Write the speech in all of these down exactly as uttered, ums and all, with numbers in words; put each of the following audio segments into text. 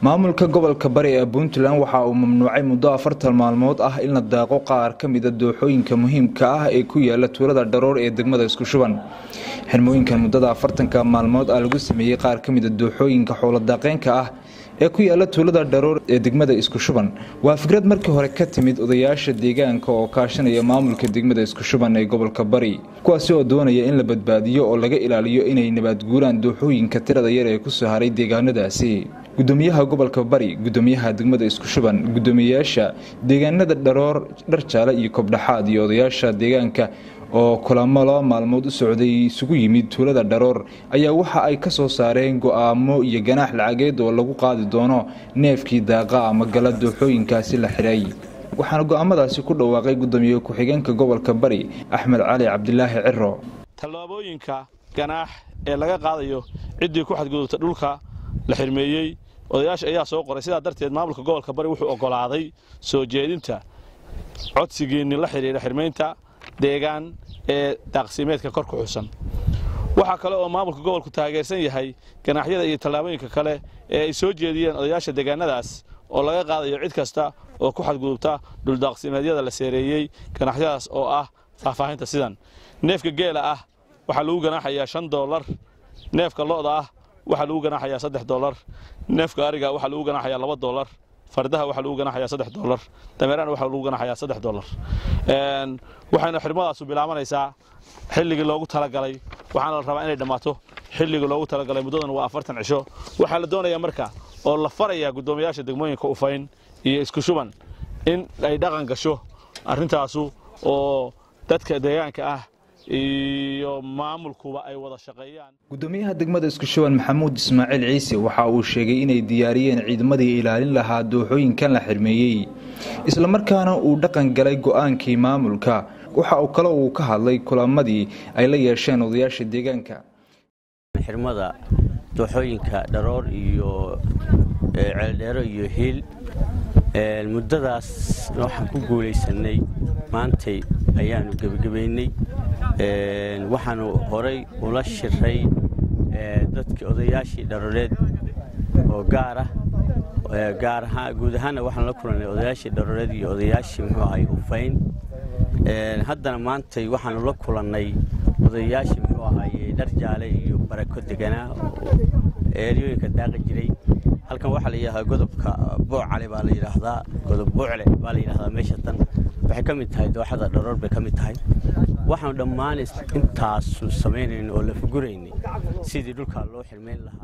maamulka gobolka bari ee Puntland waxa uu mamnuucay muddo afartan maalmood ah in la daaqo qaar ka mid ah dooxooyinka muhiimka ah ee ku yaala tuulada Dharoor ee degmada Isku Shuban. Xirmooyinkan muddada afartanka maalmood ah lagu sameeyay qaar ka mid ah dooxooyinka xoolo daaqeynka ah ee ku yaala tuulada Dharoor ee degmada Isku Shuban. Waa fikrad markii hore ka timid odayaasha deegaanka oo kaashanaya maamulka degmada Isku Shuban ee gobolka bari, kuwaas oo doonaya in la badbaadiyo oo laga ilaaliyo inay nabad guuraan dooxooyinka tirada yar ee ku soo haray deegaanadaasi. gudoomiyaha gobolka bari, gudoomiyaha degmada Isku Shuban, gudoomiyaasha deegaanada Dharoor, Dharjaale iyo Kobdhaxaad iyo odayaasha deegaanka oo kulamo laba maalmood u socday isugu yimid tuulada Dharoor ayaa waxa ay ka soo saareen go'aamo iyo ganaax lacageed oo lagu qaadi doono neefkii daaqa ama gala dooxooyinkaasi la xiray. waxaana go'aamadaasi ku dhawaaqay gudoomiyaha ku-xigeenka gobolka bari Axmed Cali Cabdilaahi Ciro. talaabooyinka ganaax ee laga qaadayo cidii ku xadgudubta dhulka la xirmeeyay odayaasha ayaa soo qoray, sidaa darteed maamulka gobolka bari wuxuu ogolaaday soo jeedinta codsigeeni la xiriira xirmeynta deegaan ee daaqsimeedka kor ku xusan. waxa kale oo maamulka gobolku taageersan yahay ganaaxyada iyo talaabooyinka kale ee ay soo jeediyeen odayaasha deegaanadaas oo laga qaadayo cid kasta oo ku xadgudubta dhul daaqsimeedyada la seereeyay. ganaaxyadaas oo ah faahfaahinta sidan: neefka geela ah waxa lagu ganaaxayaa shan doolar, neefka lo'da ah waxa lagu ganaaxayaa saddex doolar, neefka ariga waxa lagu ganaaxayaa laba doolar, fardaha waxa lagu ganaaxayaa saddex doolar, dameeraha waxa lagu ganaaxayaa saddex doolar. een waxayna xirmadaas u bilaabanaysaa xilligii loogu talagalay, waxaana la rabaa inay dhamaato xilligii loogu talagalay. muddadan waa afartan cisho. waxa la doonayaa marka oo la farayaa gudoomiyaasha degmooyinka Ufayn iyo Isku Shuban in ay dhaqan gasho arrintaas oo dadka deegaanka ah iyo maamulkuba ay wada shaqeeyaan. gudoomiyaha degmada Isku Shuban Maxamuud Ismaaciil Ciise waxa uu sheegay inay diyaariyeen ciidamadii ilaalin lahaa dooxooyinkan la xirmeeyay, isla markaana uu dhaqan galay go'aankii maamulka. waxa uu kale uu ka hadlay kulamadii ay la yeesheen odayaasha deegaanka. xirmada dooxooyinka Dharoor iyo Ceeldheero iyo Hiil ee muddadaas waxaan ku guuleysanay maantay ayaanu gabagabeynay. ee waxaanu horay ula shiray dadkii odayaashii Dharooreed oo gaar ah gaar ahaan guud ahaan waxaan la kulannay odayaashii Dharooreed iyo odayaashii muxuu ahay Ufayn. ee haddana maantay waxaanu la kulannay odayaashii muxuu ahay Dharjaale iyo Barako deganaa eeriyooyinka daaqi jiray. halkan waxa la yiraahdaa godobka Boocale baa la yiraahdaa godob Boocale baa la yiraahdaa meesha tan waxay ka mid tahay dooxada Dharoor bay ka mid tahay. waxaan dhammaan intaas sameeyeen oo la fuguraynay sidii dhulka loo xirmeyn lahaa.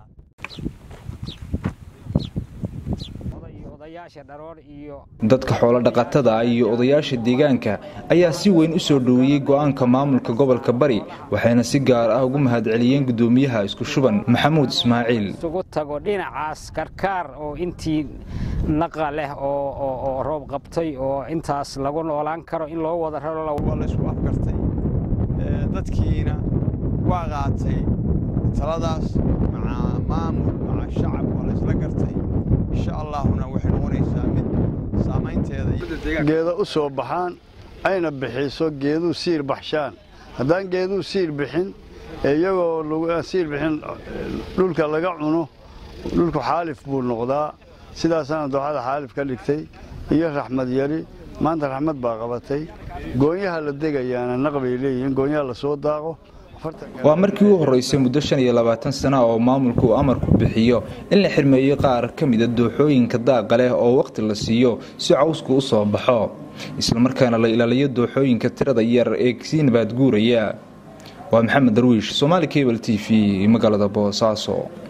dadka xoolo dhaqatada iyo odayaasha deegaanka ayaa si weyn u soo dhaweeyay go'aanka maamulka gobolka bari, waxayna si gaar ah ugu mahadceliyeen gudoomiyaha Isku Shuban Maxamuud Ismaaciil. isugu tago dhinacaas karkaar oo intii naqa leh oo oo roob qabtay oo intaas lagu noolaan karo in loo wada raro la wala isku afgartay. ee dadkiina waa qaatay taladaas maca maamul maca shacab wala isla gartay. insha Allahna waxay noqonaysaa mid saameynteeda geedo u soo baxaan ayna bixiso geedu siir baxshaan. haddaan geedu siir bixin iyagoo lagu siir bixin dhulka laga cuno dhulku xaalif buu noqdaa. sidaasana dooxada xaalif ka dhigtay iyo raxmad yari. maanta raxmad baa qabatay. goonyaha la degayaana naqbay leeyihiin, goonyaha la soo daaqo. waa markii uu horeysay muddo shan iyo labaatan sano oo maamulku amar ku bixiyo in la xirmeeyo qaar ka mid ah dooxooyinka daaqa leh oo waqti la siiyo si cawsku u soo baxo, isla markaana la ilaaliyo dooxooyinka tirada yar ee si nabad guuraya. waa Maxamed Darwiish, Somali Cable T V, magaalada Boosaaso.